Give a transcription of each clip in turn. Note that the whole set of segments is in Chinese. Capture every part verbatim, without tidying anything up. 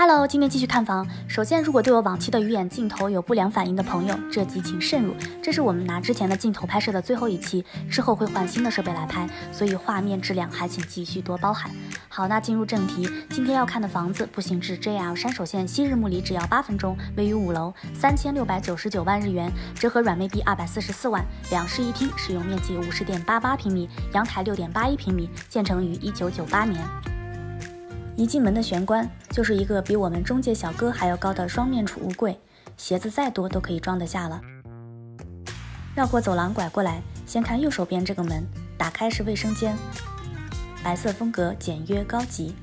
Hello， 今天继续看房。首先，如果对我往期的鱼眼镜头有不良反应的朋友，这集请慎入。这是我们拿之前的镜头拍摄的最后一期，之后会换新的设备来拍，所以画面质量还请继续多包涵。好，那进入正题，今天要看的房子步行至 J R 山手线西日暮里只要八分钟，位于五楼，三千六百九十九万日元，折合软妹币二百四十四万，两室一厅，使用面积五十点八八平米，阳台六点八一平米，建成于一九九八年。一进门的玄关就是一个比我们中介小哥还要高的双面储物柜，鞋子再多都可以装得下了。绕过走廊拐过来，先看右手边这个门，打开是卫生间，白色风格简约高级。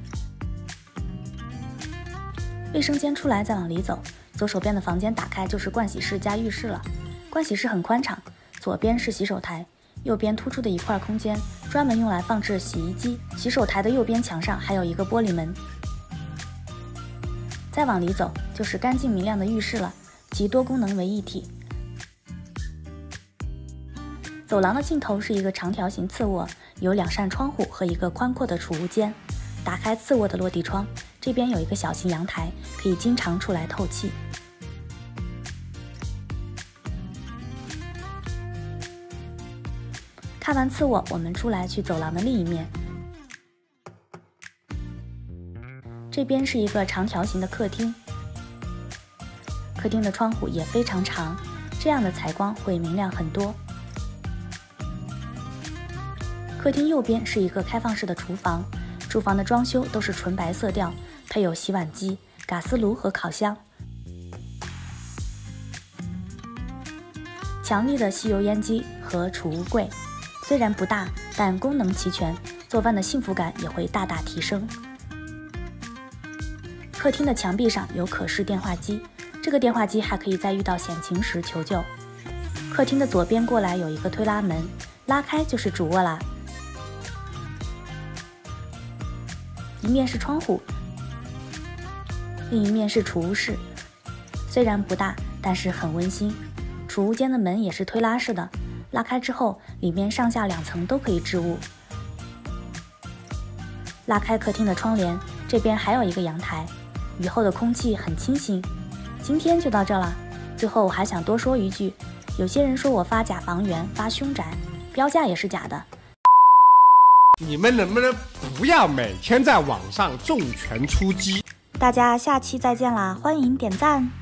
卫生间出来再往里走，左手边的房间打开就是盥洗室加浴室了。盥洗室很宽敞，左边是洗手台，右边突出的一块空间专门用来放置洗衣机，洗手台的右边墙上还有一个玻璃门。再往里走就是干净明亮的浴室了，集多功能为一体。走廊的尽头是一个长条形次卧，有两扇窗户和一个宽阔的储物间。打开次卧的落地窗，这边有一个小型阳台，可以经常出来透气。看完次卧，我们出来去走廊的另一面。这边是一个长条形的客厅，客厅的窗户也非常长，这样的采光会明亮很多。客厅右边是一个开放式的厨房，厨房的装修都是纯白色调，配有洗碗机、嘎斯炉和烤箱。强力的吸油烟机和储物柜。虽然不大，但功能齐全，做饭的幸福感也会大大提升。客厅的墙壁上有可视电话机，这个电话机还可以在遇到险情时求救。客厅的左边过来有一个推拉门，拉开就是主卧啦。一面是窗户，另一面是储物室，虽然不大，但是很温馨。储物间的门也是推拉式的，拉开之后，里面上下两层都可以置物。拉开客厅的窗帘，这边还有一个阳台，雨后的空气很清新。今天就到这了，最后我还想多说一句，有些人说我发假房源、发凶宅，标价也是假的。 你们能不能不要每天在网上重拳出击？ 大家下期再见啦，欢迎点赞。